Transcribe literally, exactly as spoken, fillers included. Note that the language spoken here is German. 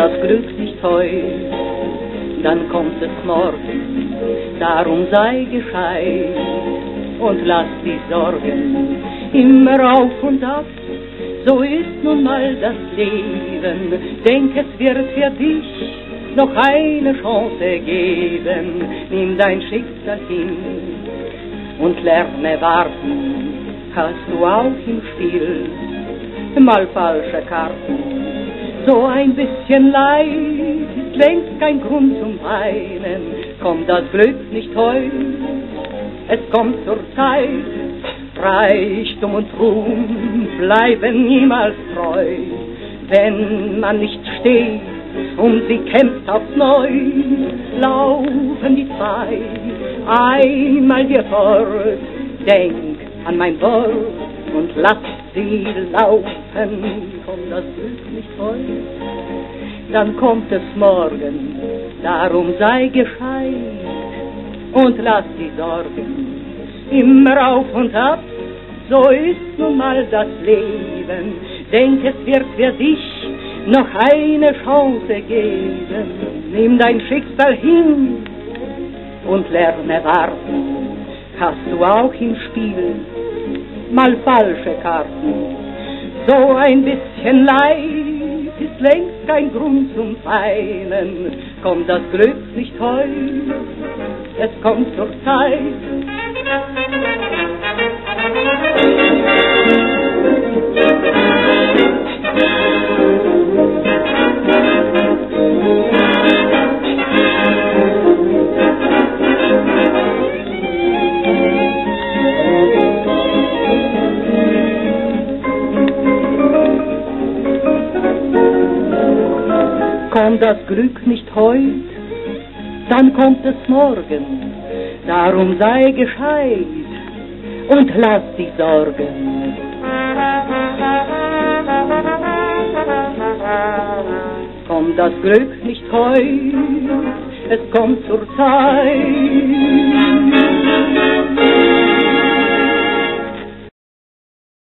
das Glück nicht heut, dann kommt es morgen, darum sei gescheit und lass die Sorgen immer auf und ab. So ist nun mal das Leben, denk, es wird für dich noch eine Chance geben. Nimm dein Schicksal hin und lerne warten, hast du auch im Spiel mal falsche Karten. So ein bisschen Leid ist längst kein Grund zum Weinen, kommt das Glück nicht heut, es kommt zur Zeit. Reichtum und Ruhm bleiben niemals treu, wenn man nicht steht, um sie kämpft aufs Neu. Laufen die zwei einmal dir fort, denk an mein Wort und lass sie laufen. Kommt das Glück nicht heut, dann kommt es morgen, darum sei gescheit und lass die Sorgen immer auf und ab. So ist nun mal das Leben, denk, es wird für dich noch eine Chance geben. Nimm dein Schicksal hin und lerne warten, hast du auch im Spiel mal falsche Karten. So ein bisschen Leid ist längst kein Grund zum Weinen, kommt das Glück nicht heut, es kommt zur Zeit. Kommt das Glück nicht heut, dann kommt es morgen, darum sei gescheit und lass die Sorgen. Kommt das Glück nicht heut, es kommt zur Zeit.